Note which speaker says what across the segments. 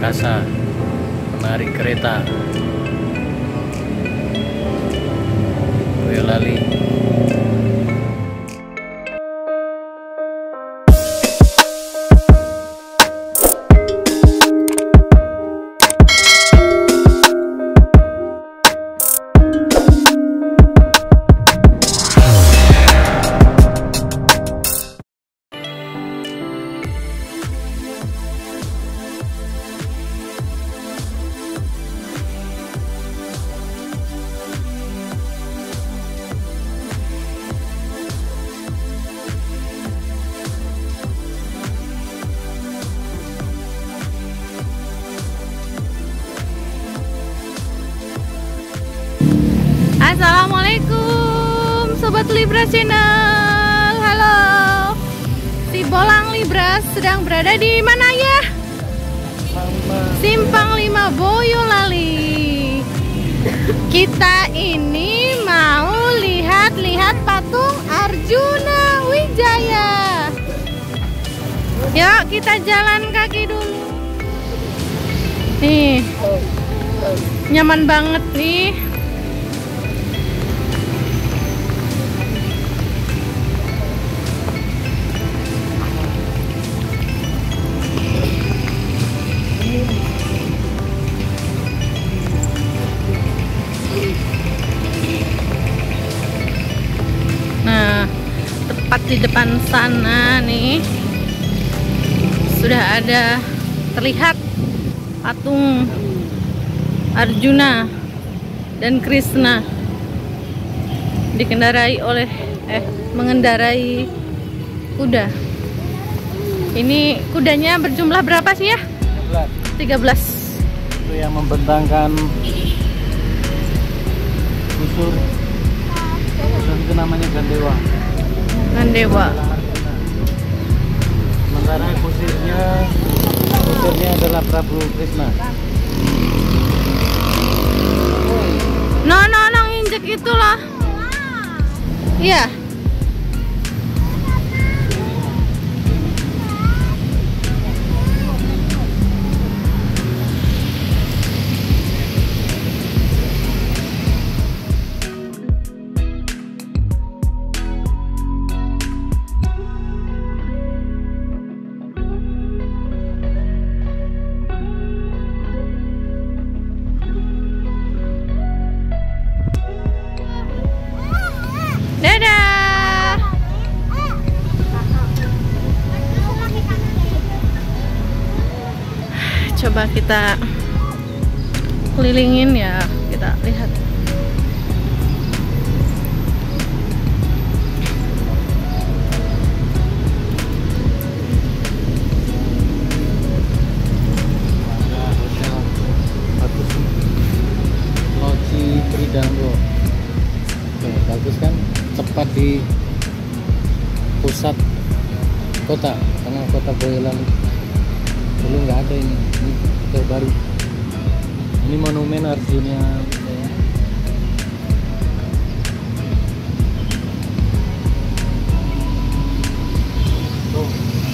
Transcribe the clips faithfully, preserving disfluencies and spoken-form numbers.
Speaker 1: perkasa, menarik kereta, Boyolali.
Speaker 2: Assalamualaikum Sobat Libra Channel. Halo, si Bolang Libra sedang berada di mana ya? Simpang lima Boyolali. Kita ini mau lihat-lihat patung Arjuna Wijaya. Yuk kita jalan kaki dulu. Nih, nyaman banget nih. Nah, tepat di depan sana nih sudah ada terlihat patung Arjuna dan Krishna dikendarai oleh eh mengendarai kuda. Ini kudanya berjumlah berapa sih ya? tiga belas.
Speaker 1: Itu yang membentangkan busur. Busur itu namanya Gandewa.
Speaker 2: Gandewa.
Speaker 1: Sementara kusirnya, kusirnya adalah Prabu Krishna.
Speaker 2: No, no, no, injek itulah. Iya. Dadah. Coba kita kelilingin ya, kita lihat.
Speaker 1: Loji Tridanggo. Tuh, bagus kan? Tepat di pusat kota, tengah kota Boyolali. Dulu nggak ada ini, ini terbaru. Ini monumen Arjuna. Tuh.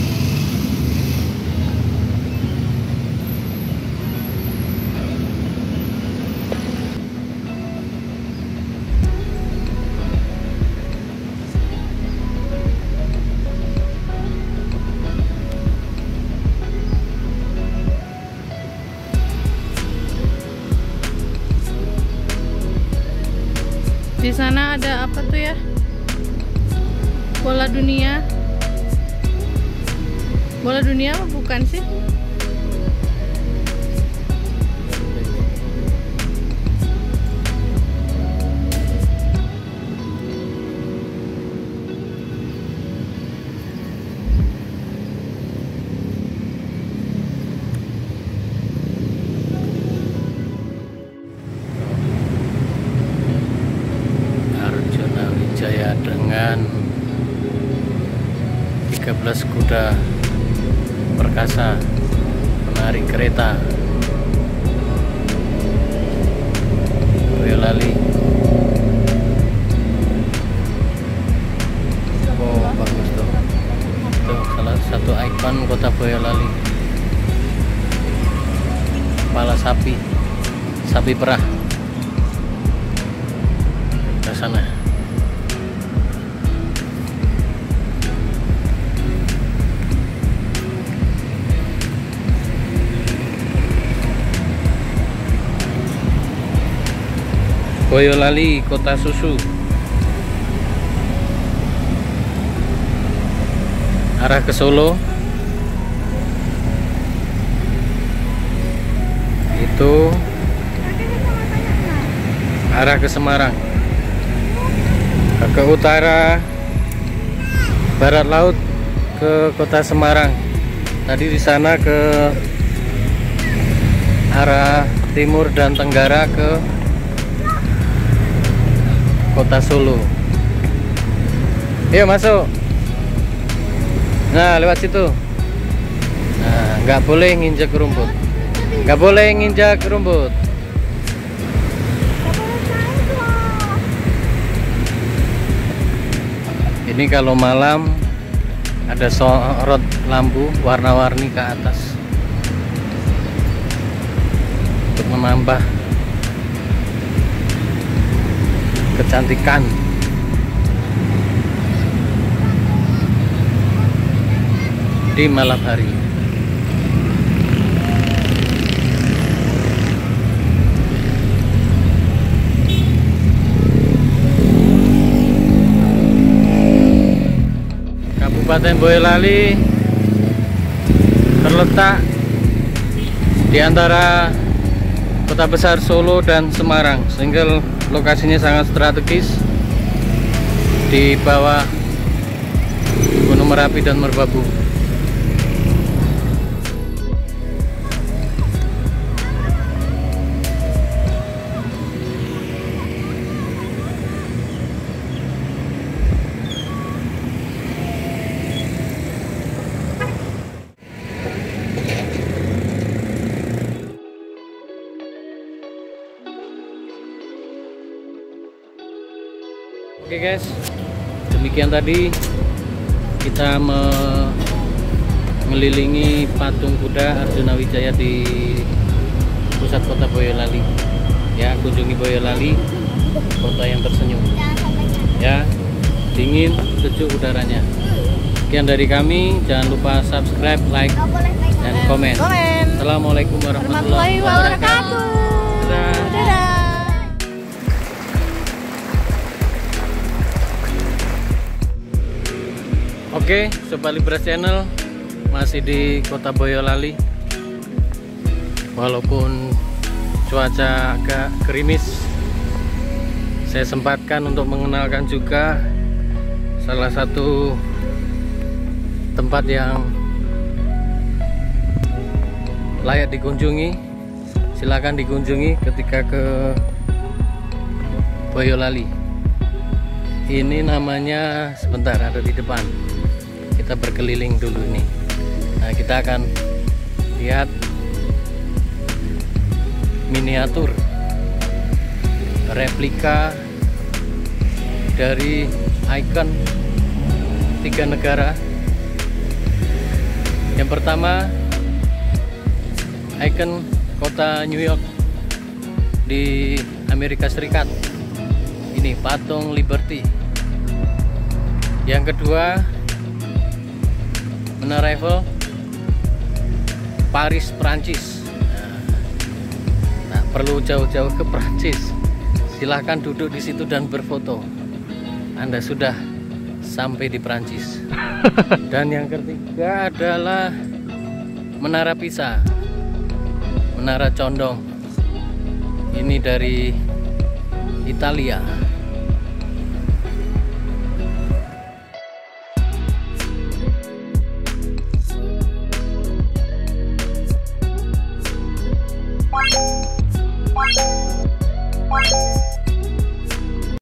Speaker 2: Di sana ada apa tuh ya? Bola dunia. Bola dunia apa bukan sih?
Speaker 1: Wijaya dengan tiga belas kuda perkasa, menarik kereta, Boyolali. Oh, bagus tuh. Itu salah satu ikon kota Boyolali. sapi perah ke sana. Boyolali, kota susu. Arah ke Solo. Itu arah ke Semarang. Ke utara barat laut ke kota Semarang. Tadi di sana ke arah timur dan tenggara ke kota Solo. Yuk masuk. Nah, lewat situ. Nah, nggak boleh nginjak rumput. Nggak boleh nginjak rumput. Ini kalau malam ada sorot lampu warna-warni ke atas untuk menambah kecantikan. Di malam hari. Kabupaten Boyolali terletak di antara kota besar Solo dan Semarang, sehingga lokasinya sangat strategis di bawah Gunung Merapi dan Merbabu. Oke guys, demikian tadi kita mengelilingi patung kuda Arjuna Wijaya di pusat kota Boyolali. Ya, kunjungi Boyolali, kota yang tersenyum. Ya, dingin, sejuk udaranya. Sekian dari kami, jangan lupa subscribe, like, dan komen. Assalamualaikum warahmatullahi wabarakatuh. Dadah.
Speaker 2: Dadah.
Speaker 1: Oke, Sobat Libra Channel masih di kota Boyolali. Walaupun cuaca agak gerimis, saya sempatkan untuk mengenalkan juga salah satu tempat yang layak dikunjungi. Silakan dikunjungi ketika ke Boyolali. Ini namanya, sebentar, ada di depan. Kita berkeliling dulu nih. Nah, kita akan lihat miniatur replika dari ikon tiga negara. Yang pertama, ikon kota New York di Amerika Serikat. Ini patung Liberty. Yang kedua, Menara Eiffel, Paris, Prancis. Nah, perlu jauh-jauh ke Prancis. Silahkan duduk di situ dan berfoto. Anda sudah sampai di Prancis. Dan yang ketiga adalah Menara Pisa, Menara Condong. Ini dari Italia.